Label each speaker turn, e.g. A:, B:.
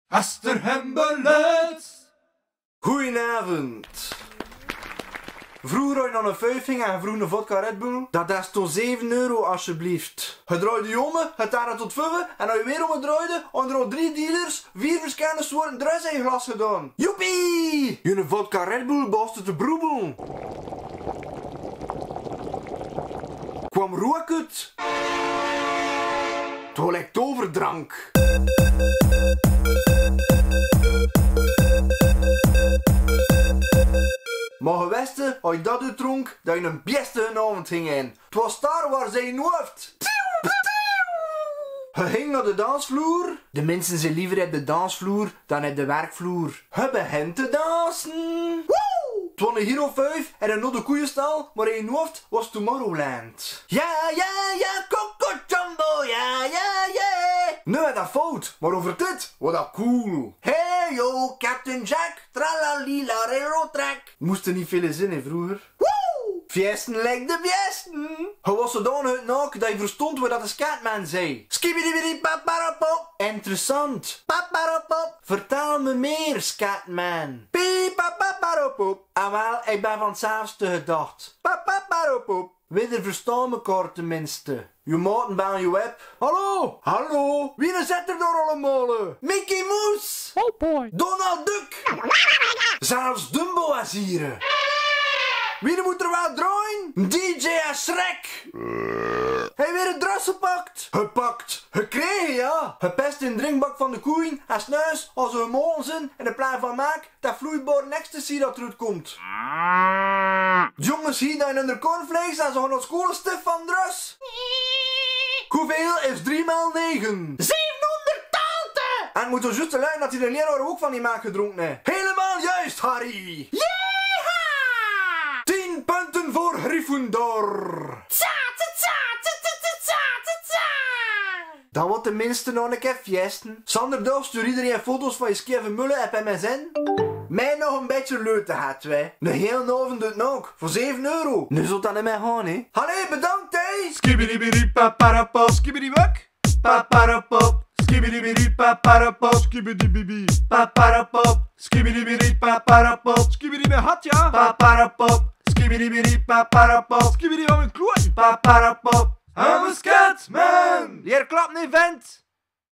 A: Aster hem belet.
B: Goedenavond. Vroeger had je nog een vuifing en vroeg een vodka Red Bull. Dat is toch 7 euro alsjeblieft. Je draaide je om, het daar tot 5 en als je weer omdraaide, hadden er 3 dealers, 4 verschillende soorten drugs in je glas gedaan. Joepie! Je vodka Red Bull baste te broebel. Kwam rook uit. Het lijkt overdrank. Maar je wist, als je dat uitdronk, dat je een beste avond ging in. Het was daar waar zij in hoofd. Je ging naar de dansvloer. De mensen zijn liever op de dansvloer dan op de werkvloer. Je begint te dansen. Het was een Hero 5 en een oude koeienstal, maar in je hoofd was Tomorrowland. Ja, Coco Jumbo, ja. Nu was dat fout, maar over dit was dat cool. Hey yo, Captain Jack, tralalila, railroad track. Moesten niet veel zin in vroeger. Fiesten lijkt de biesten. Hij was zodanig uit naak dat je verstond wat dat de Scatman zei. Skibidibidi paparopop. Interessant. Paparopop. Vertel me meer, Scatman. Paparopop. Ah wel, ik ben van s'avonds te gedacht. Paparopop. We verstaan elkaar tenminste. Je maten baan je web. Hallo. Wie zit er door allemaal? Mickey Mouse.
C: Oh boy.
B: Donald Duck. Zelfs Dumbo was hier. Wie moet er wel draaien? DJ Shrek! Hij weer een dras gepakt! Gepakt! Gekregen, ja! Gepest in de drinkbak van de koeien en snuis als we molen zijn en de plaat van maak dat vloeibaar ecstasy dat eruit komt. De jongens hier dat in hun cornflakes en ze gaan naar school stif van dras. Hoeveel is 3 x 9? 780! En het moet zo juist te luiden dat hij de leraar ook van die maak gedronken heeft. Helemaal juist, Harry! 10 punten voor Gryffindor. Dan wordt tenminste nog een keer fiesten. Zanderdag stuur iedereen foto's van je skeve mullen op MSN. Mij nog een beetje leuk te gaat, wij. Een hele avond doet nog. Voor 7 euro. Nu zult dat niet meer gaan, hè. Allee, bedankt, hè.
A: Skibidibidi paparapop. Skibidibak. Paparapop. Skibidibidi paparapop. Skibidibibi. Paparapop. Skibidibidi paparapop. Skibidi hat ja. Paparapop. Skibidibidi paparapop. Skibidi van mijn klooi. Paparapop. I'm a Scatman.
B: Hier klapt niet, vent.